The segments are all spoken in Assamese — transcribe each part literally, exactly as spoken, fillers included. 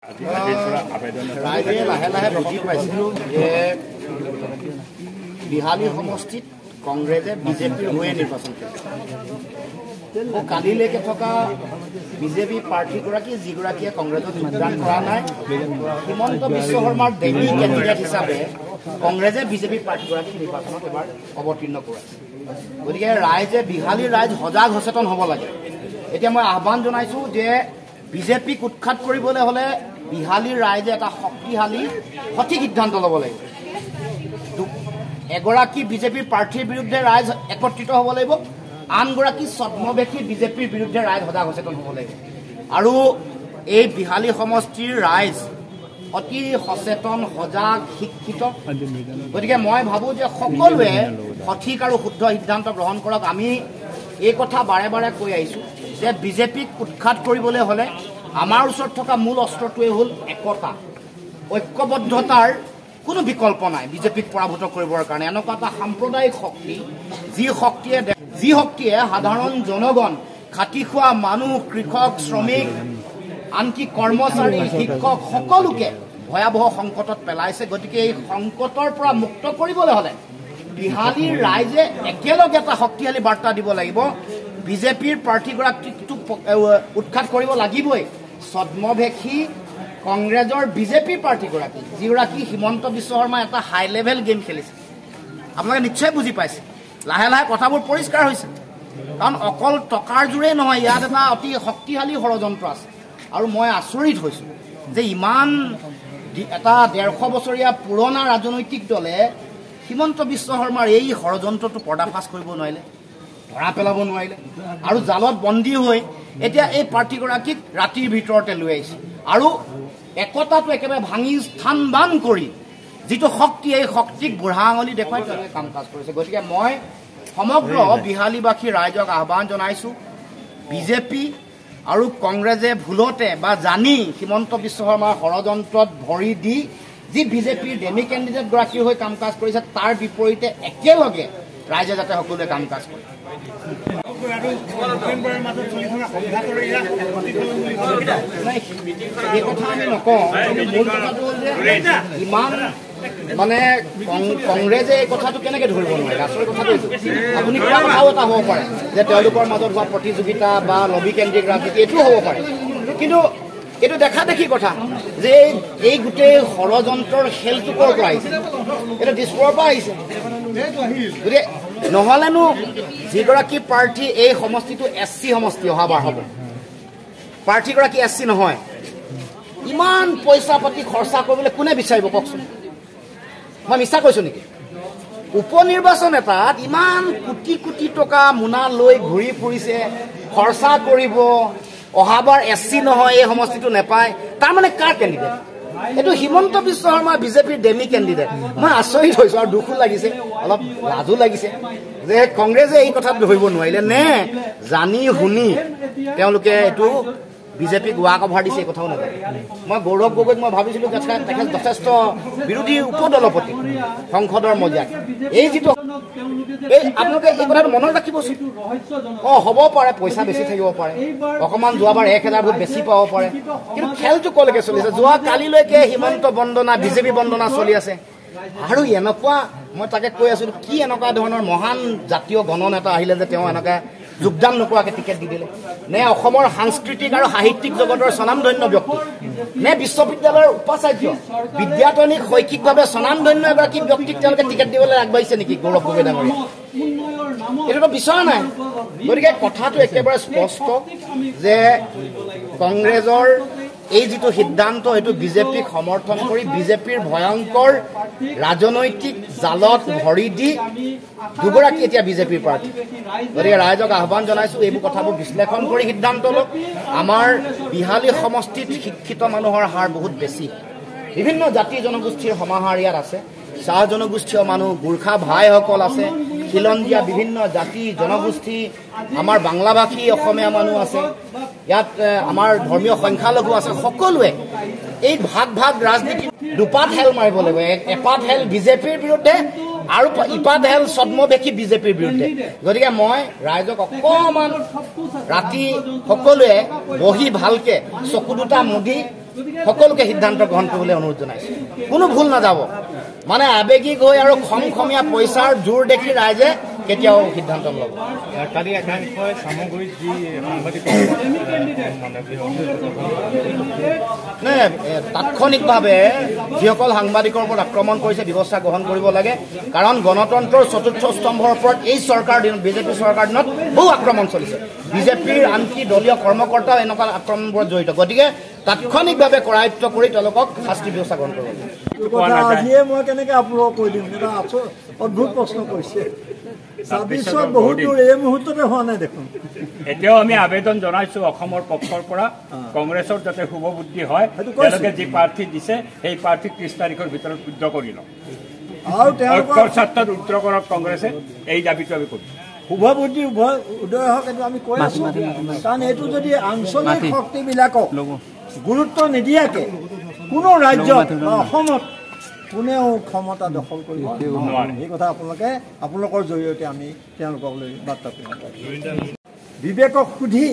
ৰাইজে লাহে লাহে বুজি পাইছে যে বিহালী সমষ্টিত কংগ্ৰেছে বিজেপিৰ হৈ নিৰ্বাচন কৰিছে। কালিলৈকে থকা বিজেপি প্ৰাৰ্থীগৰাকী যিগৰাকীয়ে কংগ্ৰেছত যোগদান কৰা নাই, হিমন্ত বিশ্ব শৰ্মাৰ ডেমি কেণ্ডিডেট হিচাপে কংগ্ৰেছে বিজেপি প্ৰাৰ্থীগৰাকীক নিৰ্বাচনত এবাৰ অৱতীৰ্ণ কৰাইছে। গতিকে ৰাইজে বিহালীৰ ৰাইজ সজাগ সচেতন হ'ব লাগে। এতিয়া মই আহ্বান জনাইছোঁ যে বিজেপিক উৎখাত কৰিবলৈ হ'লে বিহালীৰ ৰাইজে এটা শক্তিশালী সঠিক সিদ্ধান্ত ল'ব লাগিব। এগৰাকী বিজেপিৰ প্ৰাৰ্থীৰ বিৰুদ্ধে ৰাইজ একত্ৰিত হ'ব লাগিব, আনগৰাকী ছদ্মবেশী বিজেপিৰ বিৰুদ্ধে ৰাইজ সজাগ সচেতন হ'ব লাগিব। আৰু এই বিহালী সমষ্টিৰ ৰাইজ অতি সচেতন, সজাগ, শিক্ষিত। গতিকে মই ভাবোঁ যে সকলোৱে সঠিক আৰু শুদ্ধ সিদ্ধান্ত গ্ৰহণ কৰক। আমি এই কথা বাৰে বাৰে কৈ আহিছোঁ যে বিজেপিক উৎখাত কৰিবলৈ হ'লে আমাৰ ওচৰত থকা মূল অস্ত্ৰটোৱে হ'ল একতা, ঐক্যবদ্ধতাৰ কোনো বিকল্প নাই। বিজেপিক পৰাভূত কৰিবৰ কাৰণে এনেকুৱা এটা সাম্প্ৰদায়িক শক্তি, যি শক্তিয়ে যি শক্তিয়ে সাধাৰণ জনগণ, খাটি খোৱা মানুহ, কৃষক, শ্ৰমিক, আনকি কৰ্মচাৰী, শিক্ষক সকলোকে ভয়াৱহ সংকটত পেলাইছে। গতিকে এই সংকটৰ পৰা মুক্ত কৰিবলৈ হ'লে বিহালীৰ ৰাইজে একেলগে এটা শক্তিশালী বাৰ্তা দিব লাগিব। বিজেপিৰ প্ৰাৰ্থীগৰাকীকটো উৎখাত কৰিব লাগিবই। ছদ্মবেশী কংগ্ৰেছৰ বিজেপিৰ প্ৰাৰ্থীগৰাকী, যিগৰাকী হিমন্ত বিশ্ব শৰ্মাই এটা হাই লেভেল গেম খেলিছে, আপোনালোকে নিশ্চয় বুজি পাইছে। লাহে লাহে কথাবোৰ পৰিষ্কাৰ হৈছে, কাৰণ অকল টকাৰ জোৰেই নহয়, ইয়াত এটা অতি শক্তিশালী ষড়যন্ত্ৰ আছে। আৰু মই আচৰিত হৈছোঁ যে ইমান এটা ডেৰশ বছৰীয়া পুৰণা ৰাজনৈতিক দলে হিমন্ত বিশ্ব শৰ্মাৰ এই ষড়যন্ত্ৰটো পৰ্দাফাছ কৰিব নোৱাৰিলে, ধৰা পেলাব নোৱাৰিলে, আৰু জালত বন্দী হৈ এতিয়া এই প্ৰাৰ্থীগৰাকীক ৰাতিৰ ভিতৰতে লৈ আহিছে। আৰু একতাটো একেবাৰে ভাঙি স্থান বান কৰি যিটো শক্তি, এই শক্তিক বুঢ়া আঙুলি দেখুৱাই তেওঁলোকে কাম কাজ কৰিছে। গতিকে মই সমগ্ৰ বিহালীবাসী ৰাইজক আহ্বান জনাইছোঁ, বিজেপি আৰু কংগ্ৰেছে ভুলতে বা জানি হিমন্ত বিশ্ব শৰ্মাৰ ষড়যন্ত্ৰত ভৰি দি যি বিজেপিৰ ডেমি কেণ্ডিডেটগৰাকীৰ হৈ কাম কাজ কৰিছে, তাৰ বিপৰীতে একেলগে ৰাইজে যাতে সকলোৱে কাম কাজ কৰে। এই কথা আমি নকওঁ, মূল কথাটো হ'ল যে ইমান মানে কংগ্ৰেছে এই কথাটো কেনেকৈ ধৰিব নোৱাৰে। আচল কথাটো আপুনি কোৱা কথাও এটা হ'ব পাৰে যে তেওঁলোকৰ মাজত হোৱা প্ৰতিযোগিতা বা লবি কেন্দ্ৰিক ৰাজনীতি, এইটোও হ'ব পাৰে। কিন্তু এইটো দেখা দেখি কথা যে এই গোটেই ষড়যন্ত্ৰৰ খেলটো ক'ৰ পৰা আহিছে, এইটো দিছপুৰৰ পৰা আহিছে। গতিকে নহ'লেনো যিগৰাকী প্ৰাৰ্থী, এই সমষ্টিটো এছ চি সমষ্টি অহাবাৰ হ'ব, প্ৰাৰ্থীগৰাকী এছ চি নহয়, ইমান পইচা পাতি খৰচা কৰিবলৈ কোনে বিচাৰিব কওকচোন? মই মিছা কৈছোঁ নেকি? উপ নিৰ্বাচন এটাত ইমান কোটি কোটি টকা মোনা লৈ ঘূৰি ফুৰিছে, খৰচা কৰিব, অহাবাৰ এছ চি নহয়, এই সমষ্টিটো নেপায়। তাৰমানে কাৰ কেণ্ডিডেট? এইটো হিমন্ত বিশ্ব শৰ্মা বিজেপিৰ ডেমি কেণ্ডিডেট। মই আচৰিত হৈছোঁ আৰু দুখো লাগিছে, অলপ লাজো লাগিছে যে কংগ্ৰেছে এই কথাত ধৰিব নোৱাৰিলে নে জানি শুনি তেওঁলোকে এইটো বিজেপিক ৱাক অভাৰ দিছে, এই কথাও নাজানে। মই গৌৰৱ গগৈক মই ভাবিছিলোঁ তেখেত যথেষ্ট বিৰোধী উপদলপতি সংসদৰ মজিয়াত। এই যিটো এই আপোনালোকে এই কথাটো মনত ৰাখিবচোন। অঁ, হ'ব পাৰে পইচা বেছি থাকিব পাৰে, অকণমান যোৱাবাৰ এক হেজাৰ ভোট বেছি পাব পাৰে, কিন্তু খেলটো কলৈকে চলিছে? যোৱা কালিলৈকে হিমন্ত বন্দনা, বিজেপি বন্দনা চলি আছে। আৰু এনেকুৱা মই তাকে কৈ আছিলোঁ, কি এনেকুৱা ধৰণৰ মহান জাতীয় গণনেতা আহিলে যে তেওঁ এনেকৈ যোগদান নকৰাকৈ টিকেট দি দিলে? নে অসমৰ সাংস্কৃতিক আৰু সাহিত্যিক জগতৰ স্বনামধন্য ব্যক্তি, নে বিশ্ববিদ্যালয়ৰ উপাচাৰ্য, বিদ্যাতনিক শৈক্ষিকভাৱে স্বনামধন্য এগৰাকী ব্যক্তিক তেওঁলোকে টিকেট দিবলৈ আগবাঢ়িছে নেকি গৌৰৱ গগৈ ডাঙৰীয়া? এইটোতো বিচৰা নাই। গতিকে কথাটো একেবাৰে স্পষ্ট যে কংগ্ৰেছৰ এই যিটো সিদ্ধান্ত, এইটো বিজেপিক সমৰ্থন কৰি বিজেপিৰ ভয়ংকৰ ৰাজনৈতিক জালত ভৰি দি দুগৰাকী এতিয়া বিজেপিৰ প্ৰাৰ্থী। গতিকে ৰাইজক আহ্বান জনাইছোঁ, এইবোৰ কথাবোৰ বিশ্লেষণ কৰি সিদ্ধান্ত লওক। আমাৰ বিহালী সমষ্টিত শিক্ষিত মানুহৰ হাৰ বহুত বেছি, বিভিন্ন জাতি জনগোষ্ঠীৰ সমাহাৰ ইয়াত আছে। চাহ জনগোষ্ঠীয় মানুহ, গোৰ্খা ভাইসকল আছে, খিলঞ্জীয়া বিভিন্ন জাতি জনগোষ্ঠী, আমাৰ বাংলাভাষী অসমীয়া মানুহ আছে, ইয়াত আমাৰ ধৰ্মীয় সংখ্যালঘু আছে। সকলোৱে এই ভাগ ভাগ ৰাজনীতি দুপাত হেল মাৰিব লাগিব। এপাত হেল বিজেপিৰ বিৰুদ্ধে আৰু ইপাত হেল ছদ্মবেশী বিজেপিৰ বিৰুদ্ধে। গতিকে মই ৰাইজক অকণমান ৰাতি সকলোৱে বহি ভালকৈ চকু দুটা মুদি সকলোকে সিদ্ধান্ত গ্ৰহণ কৰিবলৈ অনুৰোধ জনাইছোঁ কোনো ভুল নাযাব মানে আবেগিক হৈ আৰু খমখমীয়া পইচাৰ জোৰ দেখি ৰাইজে কেতিয়াও সিদ্ধান্ত নল'ব কালি একাংশই সামগ্ৰীত যি সাংবাদিক নে তাৎক্ষণিকভাৱে যিসকল সাংবাদিকৰ ওপৰত আক্ৰমণ কৰিছে ব্যৱস্থা গ্ৰহণ কৰিব লাগে কাৰণ গণতন্ত্ৰৰ চতুৰ্থ স্তম্ভৰ ওপৰত এই চৰকাৰ দিনত বিজেপি চৰকাৰ দিনত বহু আক্ৰমণ চলিছে বিজেপিৰ আনকি দলীয় কৰ্মকৰ্তাও এনেকুৱা আক্ৰমণবোৰত জড়িত গতিকে তাৎক্ষণিকভাৱে কৰায়ত্ব কৰি তেওঁলোকক শাস্তি ব্যৱস্থা গ্ৰহণ কৰিব লাগে আজিয়ে মই কেনেকৈ আপোনালোকক কৈ দিম এটা অদ্ভুত প্ৰশ্ন কৰিছে ছাব্বিছত বহুত দূৰ এই মুহূৰ্ততে হোৱা নাই দেখোন এতিয়াও আমি আবেদন জনাইছোঁ অসমৰ পক্ষৰ পৰা কংগ্ৰেছৰ যাতে শুভ বুদ্ধি হয় তেওঁলোকে যি প্ৰাৰ্থী দিছে সেই প্ৰাৰ্থী ত্ৰিছ তাৰিখৰ ভিতৰত শুদ্ধ কৰি লওক আৰু তেওঁলোকৰ স্বাৰ্থত উত্তৰ কৰক কংগ্ৰেছে এই দাবীটো আমি কৰিম শুভ বুদ্ধি উভয় উদয় হওক এইটো আমি কৈ আছোঁ কাৰণ এইটো যদি আঞ্চলিক শক্তিবিলাকক গুৰুত্ব নিদিয়াকৈ কোনো ৰাজ্যত বা অসমত কোনেও ক্ষমতা দখল কৰিব নোৱাৰে এই কথা আপোনালোকে আপোনালোকৰ জৰিয়তে আমি তেওঁলোকলৈ বাৰ্তা প্ৰেৰণ কৰিম বিবেকক সুধি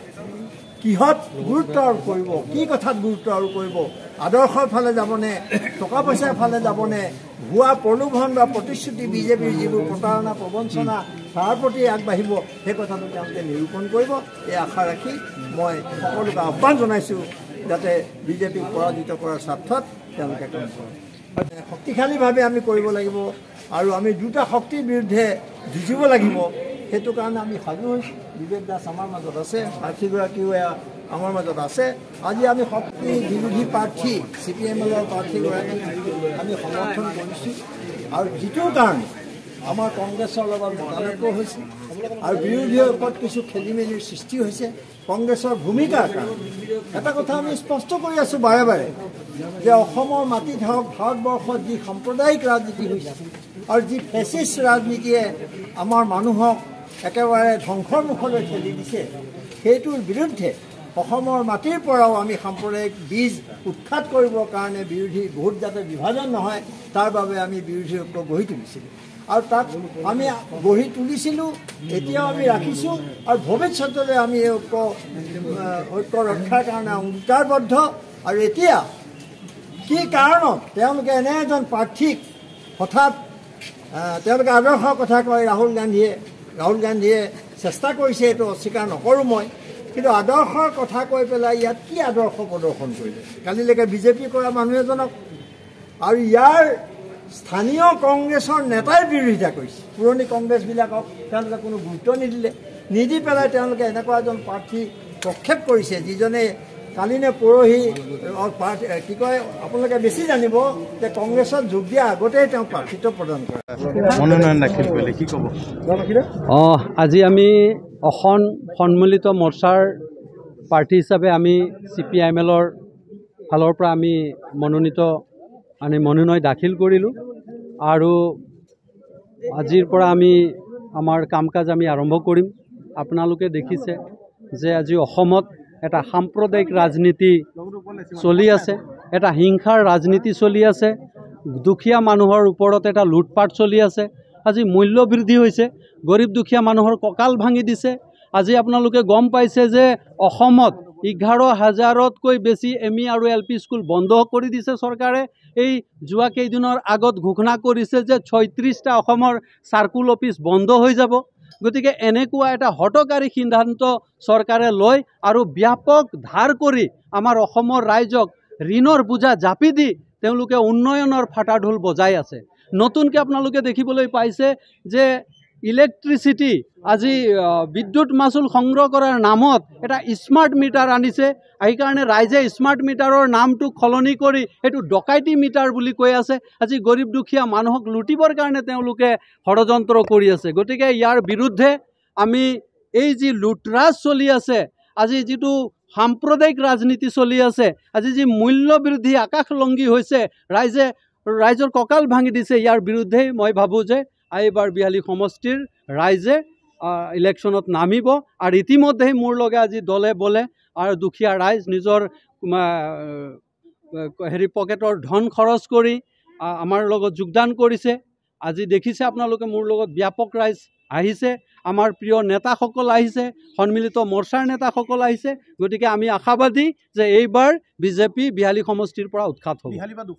কিহত গুৰুত্ব আৰোপ কৰিব কি কথাত গুৰুত্ব আৰোপ কৰিব আদৰ্শৰ ফালে যাবনে টকা পইচাৰ ফালে যাবনে ভুৱা প্ৰলোভন বা প্ৰতিশ্ৰুতি বিজেপিৰ যিবোৰ প্ৰতাৰণা প্ৰবঞ্চনা তাৰ প্ৰতি আগবাঢ়িব সেই কথাটো তেওঁলোকে নিৰূপণ কৰিব এই আশা ৰাখি মই সকলোকে আহ্বান জনাইছোঁ যাতে বিজেপিক পৰাজিত কৰাৰ স্বাৰ্থত তেওঁলোকে কাম কৰে শক্তিশালীভাৱে আমি কৰিব লাগিব আৰু আমি দুটা শক্তিৰ বিৰুদ্ধে যুঁজিব লাগিব সেইটো কাৰণে আমি সাজু হৈছোঁ বিবেক দাস আমাৰ মাজত আছে প্ৰাৰ্থীগৰাকীও আমাৰ মাজত আছে আজি আমি শক্তি বিৰোধী প্ৰাৰ্থী চি পি এম এলৰ প্ৰাৰ্থীগৰাকীক আমি সমৰ্থন কৰিছোঁ আৰু যিটোৰ কাৰণে আমাৰ কংগ্ৰেছৰ লগত মতানৈক্য হৈছে আৰু বিৰোধীৰ ওপৰত কিছু খেলি মেলিৰ সৃষ্টি হৈছে কংগ্ৰেছৰ ভূমিকাৰ কাৰণে এটা কথা আমি স্পষ্ট কৰি আছোঁ বাৰে বাৰে যে অসমৰ মাটিত হওক ভাৰতবৰ্ষত যি সাম্প্ৰদায়িক ৰাজনীতি হৈছে আৰু যি ফেচিষ্ট ৰাজনীতিয়ে আমাৰ মানুহক একেবাৰে ধ্বংসৰ মুখলৈ ঠেলি দিছে সেইটোৰ বিৰুদ্ধে অসমৰ মাটিৰ পৰাও আমি সাম্প্ৰদায়িক বীজ উৎখাত কৰিবৰ কাৰণে বিৰোধী ভোট যাতে বিভাজন নহয় তাৰ বাবে আমি বিৰোধী ঐক্য গঢ়ি তুলিছিলোঁ আৰু তাক আমি গঢ়ি তুলিছিলোঁ এতিয়াও আমি ৰাখিছোঁ আৰু ভৱিষ্যতলৈ আমি এই ঐক্য ঐক্য ৰক্ষাৰ কাৰণে অংগীকাৰবদ্ধ আৰু এতিয়া কি কাৰণত তেওঁলোকে এনে এজন প্ৰাৰ্থীক হঠাৎ তেওঁলোকে আদৰ্শৰ কথা কয় ৰাহুল গান্ধীয়ে ৰাহুল গান্ধীয়ে চেষ্টা কৰিছে এইটো অস্বীকাৰ নকৰোঁ মই কিন্তু আদৰ্শৰ কথা কৈ পেলাই ইয়াত কি আদৰ্শ প্ৰদৰ্শন কৰিলে কালিলৈকে বিজেপি কৰা মানুহ এজনক আৰু ইয়াৰ স্থানীয় কংগ্ৰেছৰ নেতাই বিৰোধিতা কৰিছে পুৰণি কংগ্ৰেছবিলাকক তেওঁলোকে কোনো গুৰুত্ব নিদিলে নিদি পেলাই তেওঁলোকে এনেকুৱা এজন প্ৰাৰ্থী প্ৰক্ষেপ কৰিছে যিজনে কালি নে পৰহি কি কয় আপোনালোকে বেছি জানিব যে কংগ্ৰেছত যোগ দিয়া আগতেই তেওঁ প্ৰাৰ্থিত্ব প্ৰদান কৰে মনোনয়ন দাখিল কৰিলে কি ক'ব অঁ আজি আমি অসম সন্মিলিত মৰ্চাৰ প্ৰাৰ্থী হিচাপে আমি চি পি আই এম এলৰ ফালৰ পৰা আমি মনোনীত মানে মনোনয়ন দাখিল কৰিলোঁ আৰু আজিৰ পৰা আমি আমাৰ কাম কাজ আমি আৰম্ভ কৰিম আপোনালোকে দেখিছে যে আজি অসমত এটা সাম্প্ৰদায়িক ৰাজনীতি চলি আছে এটা হিংসাৰ ৰাজনীতি চলি আছে দুখীয়া মানুহৰ ওপৰত এটা লুটপাট চলি আছে আজি মূল্য বৃদ্ধি হৈছে গৰীব দুখীয়া মানুহৰ কঁকাল ভাঙি দিছে আজি আপোনালোকে গম পাইছে যে অসমত এঘাৰ হাজাৰতকৈ বেছি এম ই আৰু এল পি স্কুল বন্ধ কৰি দিছে চৰকাৰে এই যোৱা কেইদিনৰ আগত ঘোষণা কৰিছে যে ছয়ত্ৰিছটা অসমৰ চাৰ্কুল অফিচ বন্ধ হৈ যাব গতিকে এনেকুৱা এটা হঠকাৰী সিদ্ধান্ত চৰকাৰে লয় আৰু ব্যাপক ধাৰ কৰি আমাৰ অসমৰ ৰাইজক ঋণৰ বোজা জাপি দি তেওঁলোকে উন্নয়নৰ ফাটাঢোল বজাই আছে নতুনকৈ আপোনালোকে দেখিবলৈ পাইছে যে ইলেক্ট্ৰিচিটি আজি বিদ্যুৎ মাচুল সংগ্ৰহ কৰাৰ নামত এটা স্মাৰ্ট মিটাৰ আনিছে সেইকাৰণে ৰাইজে স্মাৰ্ট মিটাৰৰ নামটো সলনি কৰি এইটো ডকাইতি মিটাৰ বুলি কৈ আছে আজি গৰীব দুখীয়া মানুহক লুটিবৰ কাৰণে তেওঁলোকে ষড়যন্ত্ৰ কৰি আছে গতিকে ইয়াৰ বিৰুদ্ধে আমি এই যি লুটৰাজ চলি আছে আজি যিটো সাম্প্ৰদায়িক ৰাজনীতি চলি আছে আজি যি মূল্য বৃদ্ধি আকাশলংঘী হৈছে ৰাইজে ৰাইজৰ কঁকাল ভাঙি দিছে ইয়াৰ বিৰুদ্ধেই মই ভাবোঁ যে এইবাৰ বিহালী সমষ্টিৰ ৰাইজে ইলেকশ্যনত নামিব আৰু ইতিমধ্যে মোৰ লগে আজি দলে বলে আৰু দুখীয়া ৰাইজ নিজৰ হেৰি পকেটৰ ধন খৰচ কৰি আমাৰ লগত যোগদান কৰিছে আজি দেখিছে আপোনালোকে মোৰ লগত ব্যাপক ৰাইজ আহিছে আমাৰ প্ৰিয় নেতাসকল আহিছে, সন্মিলিত মৰ্চাৰ নেতাসকল আহিছে। গতিকে আমি আশাবাদী যে এইবাৰ বিজেপি বিহালী সমষ্টিৰ পৰা উৎখাত হ'ব।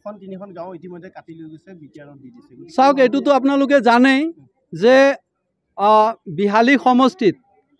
চাওক, এইটোতো আপোনালোকে জানেই যে বিহালী সমষ্টিত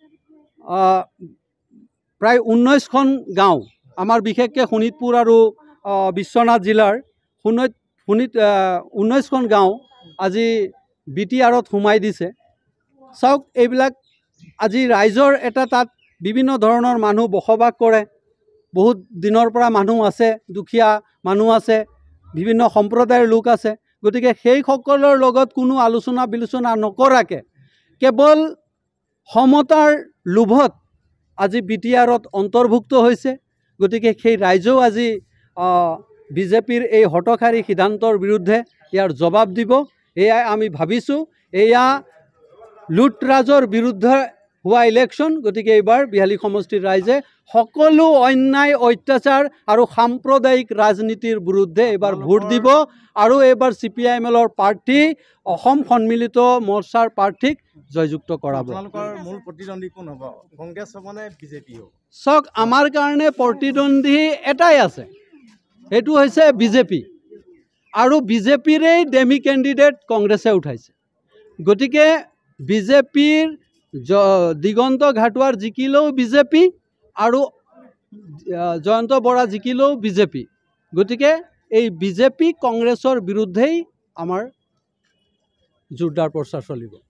প্ৰায় ঊনৈছখন গাঁও, আমাৰ বিশেষকৈ শোণিতপুৰ আৰু বিশ্বনাথ জিলাৰ শোণিত শোণিত ঊনৈছখন গাঁও আজি বি টি আৰত সোমাই দিছে। চাওক, এইবিলাক আজি ৰাইজৰ এটা তাত বিভিন্ন ধৰণৰ মানুহ বসবাস কৰে, বহুত দিনৰ পৰা মানুহ আছে, দুখীয়া মানুহ আছে, বিভিন্ন সম্প্ৰদায়ৰ লোক আছে। গতিকে সেইসকলৰ লগত কোনো আলোচনা বিলোচনা নকৰাকৈ কেৱল সমতাৰ লোভত আজি বি টি আৰত অন্তৰ্ভুক্ত হৈছে। গতিকে সেই ৰাইজেও আজি বিজেপিৰ এই হঠকাৰী সিদ্ধান্তৰ বিৰুদ্ধে ইয়াৰ জবাব দিব, এয়াই আমি ভাবিছোঁ। এয়া লুটৰাজৰ বিৰুদ্ধে হোৱা ইলেকশ্যন। গতিকে এইবাৰ বিহালী সমষ্টিৰ ৰাইজে সকলো অন্যায় অত্যাচাৰ আৰু সাম্প্ৰদায়িক ৰাজনীতিৰ বিৰুদ্ধে এইবাৰ ভোট দিব আৰু এইবাৰ চি পি আই এম এলৰ প্ৰাৰ্থী অসম সন্মিলিত মৰ্চাৰ প্ৰাৰ্থীক জয়যুক্ত কৰাব। মূল প্ৰতিদ্বন্দ্বী কোন হ'ব, কংগ্ৰেছ হ'ব নে বিজেপি হ'ব? চাওক, আমাৰ কাৰণে প্ৰতিদ্বন্দ্বী এটাই আছে, সেইটো হৈছে বিজেপি। আৰু বিজেপিৰেই ডেমি কেণ্ডিডেট কংগ্ৰেছে উঠাইছে। গতিকে বিজেপিৰ দিগন্ত ঘাটোৱাৰ জিকিলেও বিজেপি আৰু জয়ন্ত বৰা জিকিলেও বিজেপি। গতিকে এই বিজেপি কংগ্ৰেছৰ বিৰুদ্ধেই আমাৰ জোৰদাৰ প্ৰচাৰ চলিব।